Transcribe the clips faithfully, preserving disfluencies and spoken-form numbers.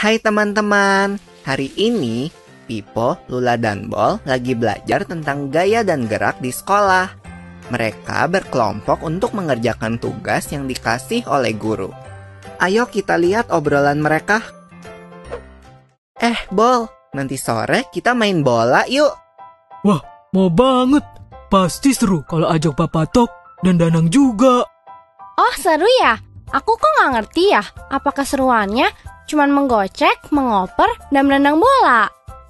Hai teman-teman, hari ini Pipo, Lula, dan Bol lagi belajar tentang gaya dan gerak di sekolah. Mereka berkelompok untuk mengerjakan tugas yang dikasih oleh guru. Ayo kita lihat obrolan mereka. Eh, Bol, nanti sore kita main bola yuk. Wah, mau banget. Pasti seru kalau ajak Papa Tok dan Danang juga. Oh, seru ya? Aku kok nggak ngerti ya, apa keseruannya cuman menggocek, mengoper, dan menendang bola.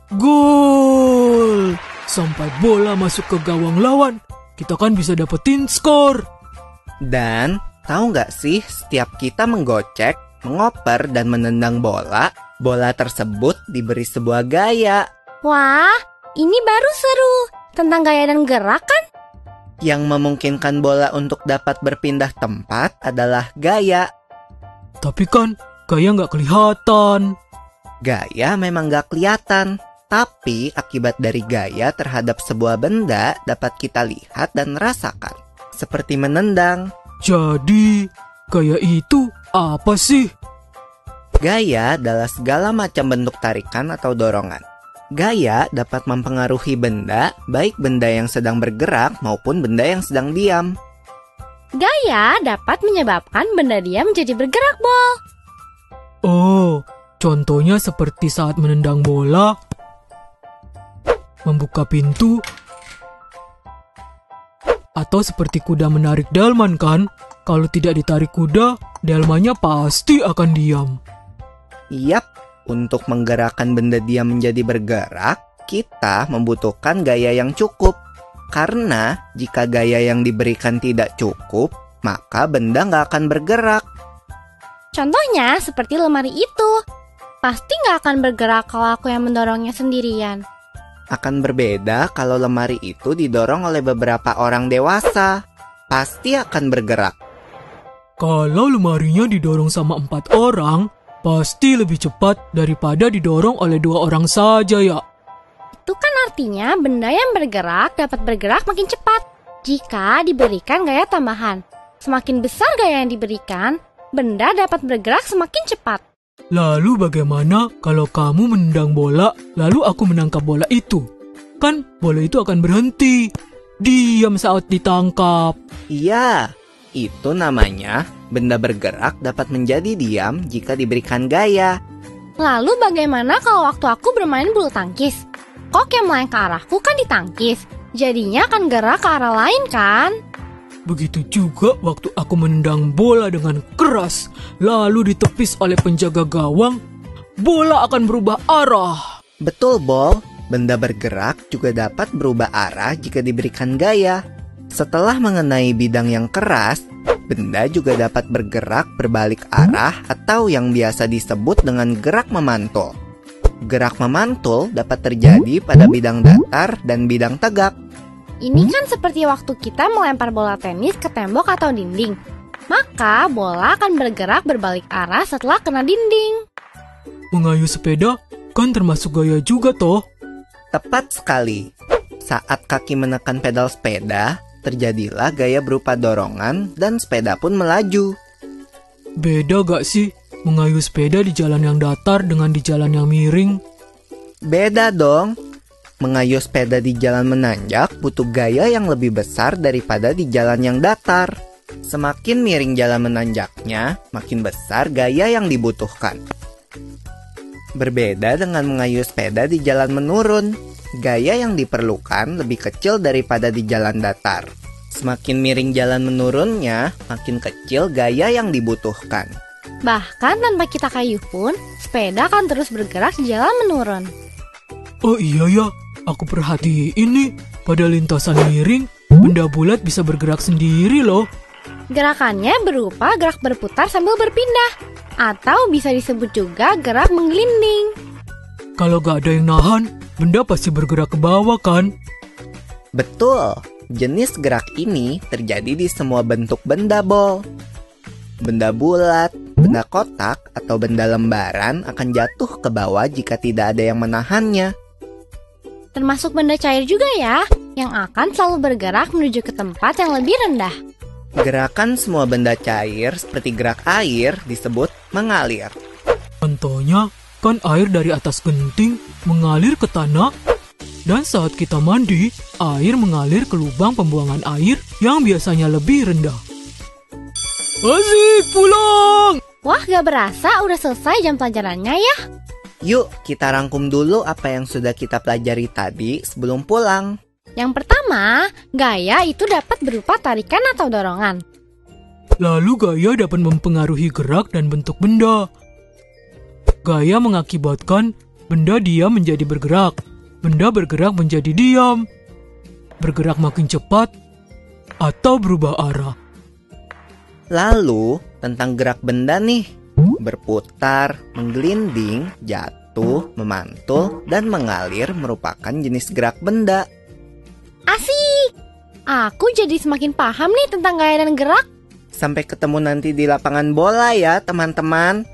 Gol! Sampai bola masuk ke gawang lawan, kita kan bisa dapetin skor. Dan tahu nggak sih, setiap kita menggocek, mengoper, dan menendang bola, bola tersebut diberi sebuah gaya. Wah, ini baru seru. Tentang gaya dan gerak kan? Yang memungkinkan bola untuk dapat berpindah tempat adalah gaya. Tapi kan gaya nggak kelihatan. Gaya memang nggak kelihatan, tapi akibat dari gaya terhadap sebuah benda dapat kita lihat dan rasakan. Seperti menendang. Jadi, gaya itu apa sih? Gaya adalah segala macam bentuk tarikan atau dorongan. Gaya dapat mempengaruhi benda, baik benda yang sedang bergerak maupun benda yang sedang diam. Gaya dapat menyebabkan benda diam menjadi bergerak, Bol. Oh, contohnya seperti saat menendang bola, membuka pintu, atau seperti kuda menarik delman kan? Kalau tidak ditarik kuda, delmannya pasti akan diam. Yap, untuk menggerakkan benda diam menjadi bergerak, kita membutuhkan gaya yang cukup. Karena jika gaya yang diberikan tidak cukup, maka benda nggak akan bergerak. Contohnya seperti lemari itu. Pasti nggak akan bergerak kalau aku yang mendorongnya sendirian. Akan berbeda kalau lemari itu didorong oleh beberapa orang dewasa. Pasti akan bergerak. Kalau lemarinya didorong sama empat orang, pasti lebih cepat daripada didorong oleh dua orang saja ya. Itu kan artinya benda yang bergerak dapat bergerak makin cepat jika diberikan gaya tambahan. Semakin besar gaya yang diberikan, benda dapat bergerak semakin cepat. Lalu bagaimana kalau kamu menendang bola, lalu aku menangkap bola itu? Kan bola itu akan berhenti. Diam saat ditangkap. Iya, itu namanya benda bergerak dapat menjadi diam jika diberikan gaya. Lalu bagaimana kalau waktu aku bermain bulu tangkis? Kok yang melayang ke arahku kan ditangkis, jadinya akan gerak ke arah lain kan? Begitu juga waktu aku menendang bola dengan keras, lalu ditepis oleh penjaga gawang, bola akan berubah arah. Betul, Bol. Benda bergerak juga dapat berubah arah jika diberikan gaya. Setelah mengenai bidang yang keras, benda juga dapat bergerak berbalik arah atau yang biasa disebut dengan gerak memantul. Gerak memantul dapat terjadi pada bidang datar dan bidang tegak. Ini kan seperti waktu kita melempar bola tenis ke tembok atau dinding. Maka bola akan bergerak berbalik arah setelah kena dinding. Mengayuh sepeda kan termasuk gaya juga toh? Tepat sekali. Saat kaki menekan pedal sepeda, terjadilah gaya berupa dorongan dan sepeda pun melaju. Beda gak sih mengayuh sepeda di jalan yang datar dengan di jalan yang miring? Beda dong. Mengayuh sepeda di jalan menanjak butuh gaya yang lebih besar daripada di jalan yang datar. Semakin miring jalan menanjaknya, makin besar gaya yang dibutuhkan. Berbeda dengan mengayuh sepeda di jalan menurun. Gaya yang diperlukan lebih kecil daripada di jalan datar. Semakin miring jalan menurunnya, makin kecil gaya yang dibutuhkan. Bahkan tanpa kita kayuh pun, sepeda akan terus bergerak di jalan menurun. Oh iya ya, aku perhatiin nih, pada lintasan miring, benda bulat bisa bergerak sendiri loh. Gerakannya berupa gerak berputar sambil berpindah, atau bisa disebut juga gerak menggelinding. Kalau gak ada yang nahan, benda pasti bergerak ke bawah kan? Betul, jenis gerak ini terjadi di semua bentuk benda, Bol. Benda bulat, benda kotak, atau benda lembaran akan jatuh ke bawah jika tidak ada yang menahannya. Termasuk benda cair juga ya, yang akan selalu bergerak menuju ke tempat yang lebih rendah. Gerakan semua benda cair seperti gerak air disebut mengalir. Contohnya menyebabkan air dari atas genting mengalir ke tanah, dan saat kita mandi, air mengalir ke lubang pembuangan air yang biasanya lebih rendah. Asik, pulang! Wah, gak berasa udah selesai jam pelajarannya ya. Yuk, kita rangkum dulu apa yang sudah kita pelajari tadi sebelum pulang. Yang pertama, gaya itu dapat berupa tarikan atau dorongan. Lalu gaya dapat mempengaruhi gerak dan bentuk benda. Gaya mengakibatkan benda diam menjadi bergerak, benda bergerak menjadi diam, bergerak makin cepat, atau berubah arah. Lalu, tentang gerak benda nih, berputar, menggelinding, jatuh, memantul, dan mengalir merupakan jenis gerak benda. Asik! Aku jadi semakin paham nih tentang gaya dan gerak. Sampai ketemu nanti di lapangan bola ya, teman-teman.